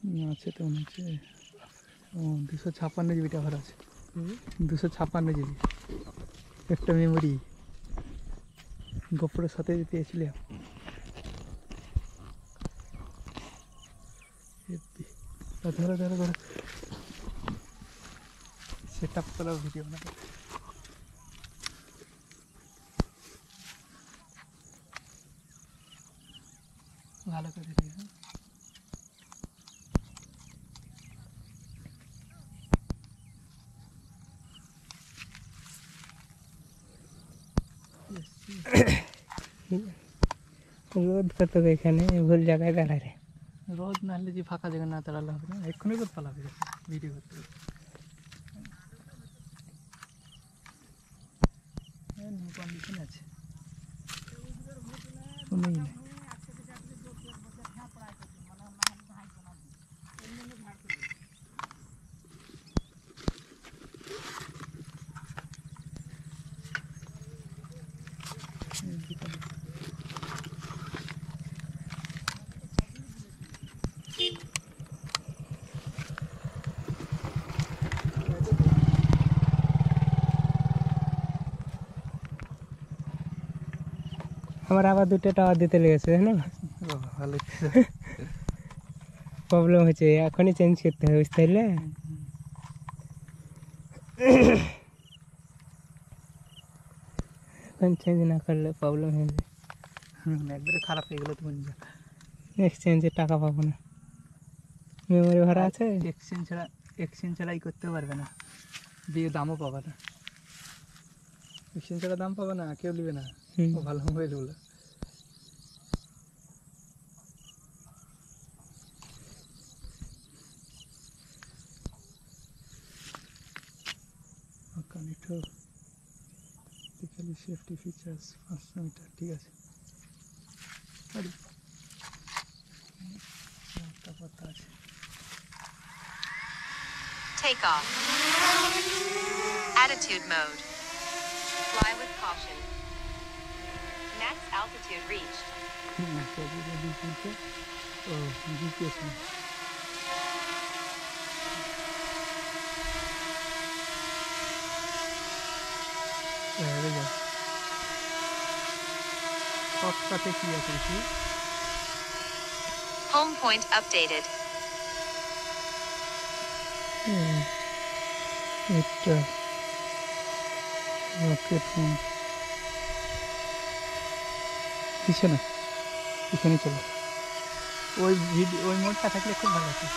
আছে তো মনে হচ্ছে। ও 256 জিবি টাকার আছে। 256 জিবি একটা মেমোরি গোপ্রোর সাথে দিয়েছিলাম। ধরো ধরো ধরো সেট আপ করা ভিডিও না ভালো করে দিয়ে রোদ কত এখানে ভুল জায়গায় দাঁড়ায়। রোদ না হলে যে ফাঁকা জায়গা না দাঁড়ালে হবে না, এক্ষুনি রোদ পালাবে ভিডিও করতে। কন্ডিশন আছে শুনেই না। আমার আবার 2টা টাওয়ার দিতে লেগেছে না, ভালো প্রবলেম হয়েছে, এখনই চেঞ্জ করতে হবে বুঝতে পারলে। এখন চেঞ্জ না করলে প্রবলেম হয়ে যায়, একবারে খারাপ হয়ে গেলে তুমি এক্সচেঞ্জের টাকা পাবো না, মেমোরি ভরা আছে। এক্সচেঞ্জ ছাড়াই করতে পারবে না, দিয়ে দামও পাবে না। এক্সচেঞ্জ ছাড়া দাম পাবে না, কেউ নেবে না। ভালো মোবাইলগুলো সেফটি ফিচার্স 500 মিটার, ঠিক আছে। আছে Take off. Attitude mode. Fly with caution. Max altitude reached. Oh, GPS. There we go. Home point updated. এটা রকেট ফোন পিছনে পিছনে চলো, ওই মোডটা থাকলে খুব ভালো আছে।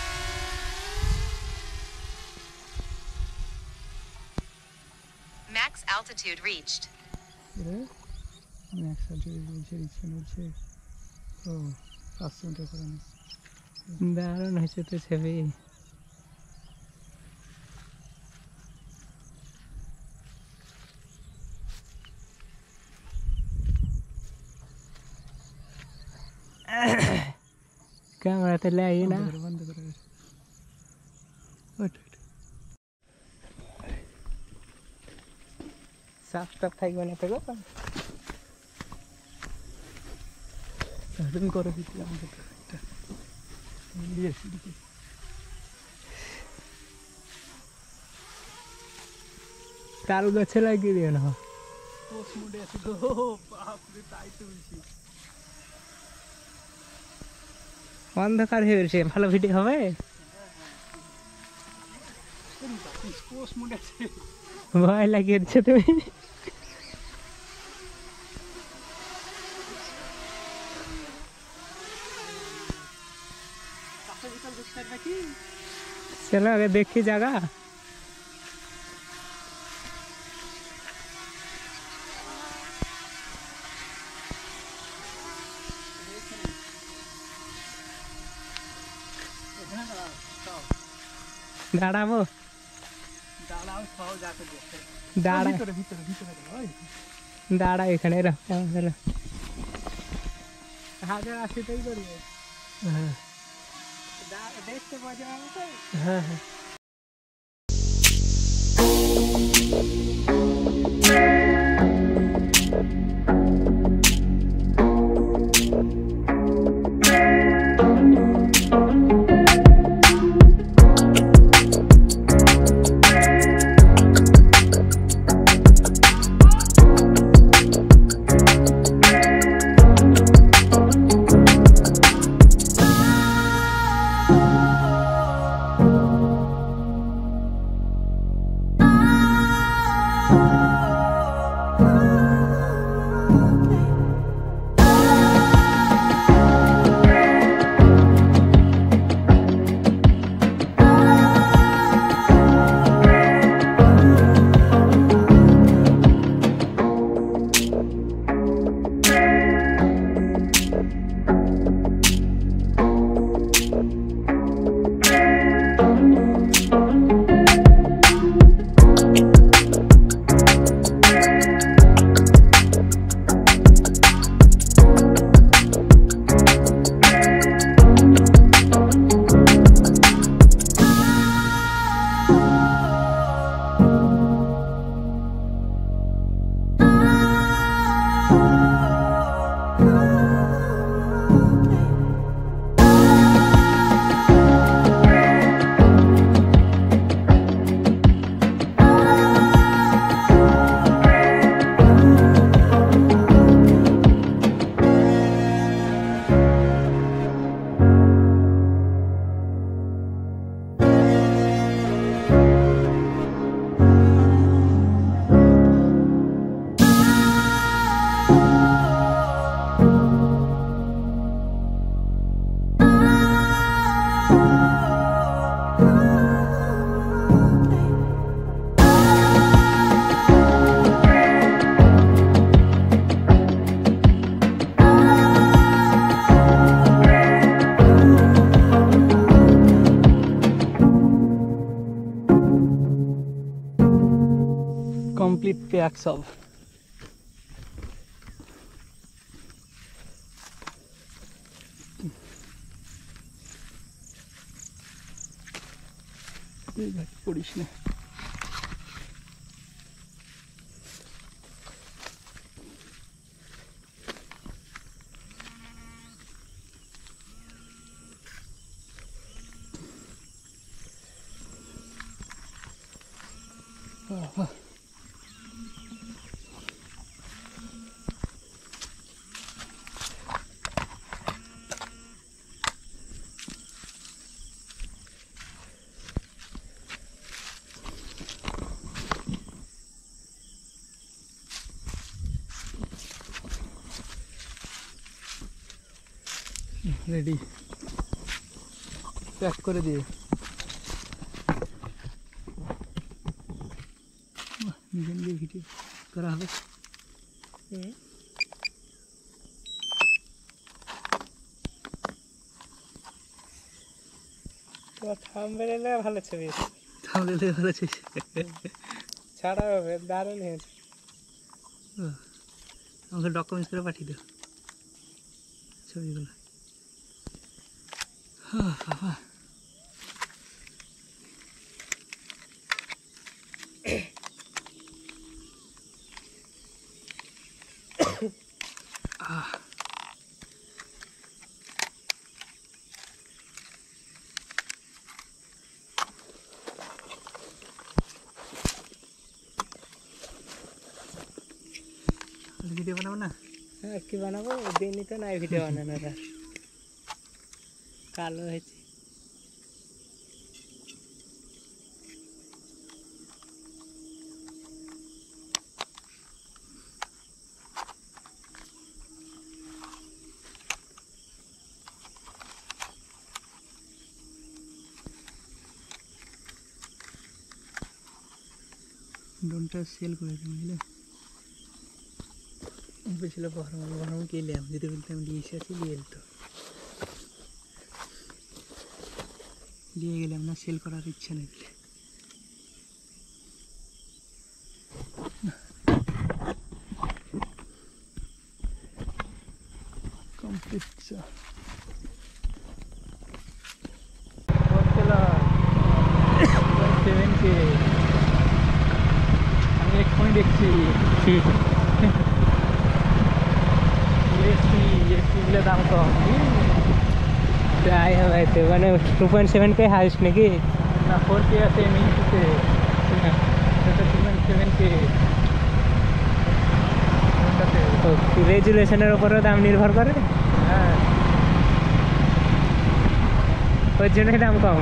Max altitude reached. Max altitude হচ্ছে ও 500 মিটার করে। দারুণ হয়েছে তো ছবি। ক্যামেরাতে লাগে না, বন্ধ করে সাফ টাফ থাকবে না তো গো। তুমি করে দিচ্ছি আমাদের দিয়েছি তাল গাছে লাগিয়ে দিও না। পোস্ট মোডে আছে গো, বাপরে তাই তো বলছি। অন্ধকার হয়ে গেছে, ভালো ভিডিও হবে। পোস্ট মোডে আছে, ভয় লাগিয়ে দিচ্ছে তুমি। चलो आगे देखी जगह। দাঁড়াবো দাঁড়া এখানে হাজার আসিতেই করবে। হ্যাঁ দেখতে পাওয়া যাবে তো। হ্যাঁ হ্যাঁ এক সব। পড়িস না। রেডি, প্যাক করে দিয়ে নিজে নিজে ভিডিও করা হবে। থাম্বনেলে ভালো ছবি, থাম্বনেলে ভালো ছবি ছাড়া হবে, দারুণ হয়েছে। আমাকে ডকুমেন্টস করে পাঠিয়ে দাও ছবিগুলো। ভিডিও বানাবো না? হ্যাঁ, কি বানাবো? দিনই তো নাই ভিডিও বানানোর, আর কালো হয়েছে। ড্রোনটা সেল করে দিই, বুঝলে? বলছিল বহরম কে এলাম, যদি বলতাম নিয়ে এসেছি নিয়ে এলতো, নিয়ে গেলাম না, সেল করার ইচ্ছা নেই। কমপ্লিট আমি এক্ষুনি দেখছি এসপিগুলো দাম কম। তাই হবে তো, মানে 2.7K হাইস্ট নাকি? না, 4K আছে মিনিটুতে, সেটা 2.7K। রেজুলেশনের উপরেও দাম নির্ভর করে। হ্যাঁ, ওর জন্যই দাম কম।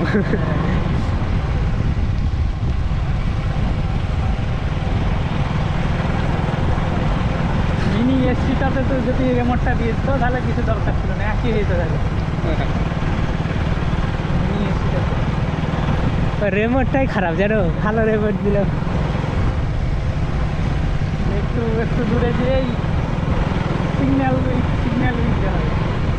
মিনি এসপিটাতে তো যদি রিমোটটা দিয়ে দিত তাহলে কিছু দরকার ছিল না, একই হয়ে যেত তাহলে। মিনি এসপিটাতে রিমোটটাই খারাপ জানো, ভালো রিমোট দিল একটু একটু দূরে যেয়েই সিগন্যাল দিতে হবে।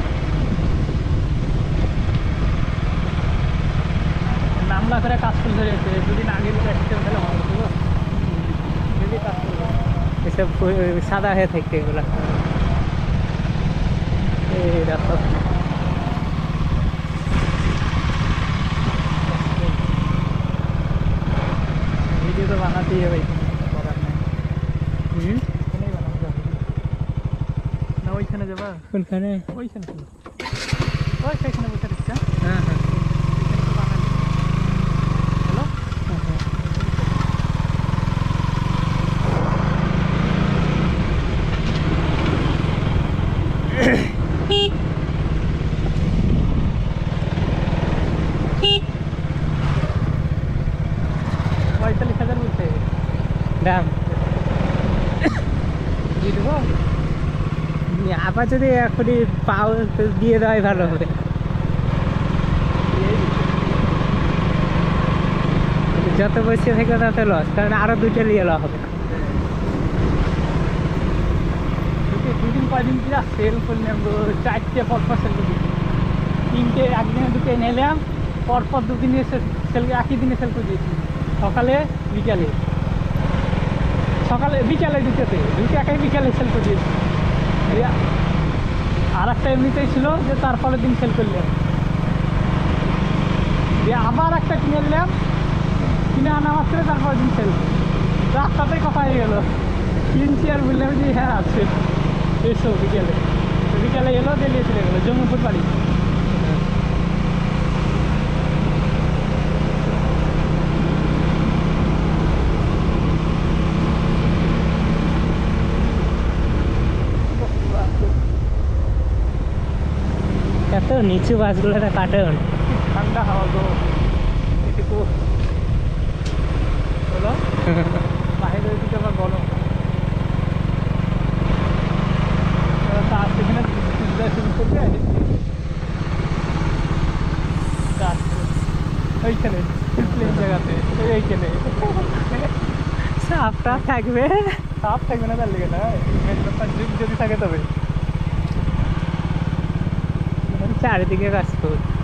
নামলা করে কাজ ফুল ধরে গেছে, দুদিন আগে যদি আসতে তাহলে ভালো হতো, যদি কাজ করবো। এসব সাদা হয়ে থাকতে এগুলো। এই দেখো, ভিডিও তো বানাতেই হবে, করার নেই। এখানেই বানাবো না, ওইখানে যাবা? কোনখানে? ওইখানে চলো, ওই সেখানে বসে দেখতে। হ্যাঁ হ্যাঁ, হ্যালো, দাম দিয়ে দেবো। আবার যদি এখনই পাও তো দিয়ে দেওয়াই ভালো হবে। যত বসে থেকে তত লস, কারণ আরো দুটো নিয়ে এলো হবে। দুদিন কয়দিন কিনা সেল করলাম, 4টে পরপর সেল করে দিচ্ছি, 3টে একদিনে 2টে নিলাম, পরপর দুদিনে সেল, একই দিনে সেল করে দিয়েছি, সকালে বিকালে সকালে বিকালে দুটোতে একাই বিকালে সেল করে দিয়েছি। আর একটা এমনিতেই ছিল যে তারপরের দিন সেল করলাম, দিয়ে আবার একটা কিনে নিলাম, কিনে আনা মাত্র তারপরের দিন সেল। রাস্তাতেই কথা হয়ে গেল, কিনছি আর বললাম যে হ্যাঁ আছে এসো বিকেলে। বিকেলে এলো, দিয়ে চলে গেলো জম্মুপুর বাড়ি। এত নিচু বাসগুলোতে কাটন, ঠান্ডা হাওয়া গো, এটুকু হলো বাইরের দিকে আবার গরম। তার সেখানে শুরু করবে ওইখানে প্লেন জায়গাতে, এইখানে সাপটা থাকবে, সাপ থাকবে না তার লেগে না, যদি থাকে তবে। চারিদিকে কাজ করবে।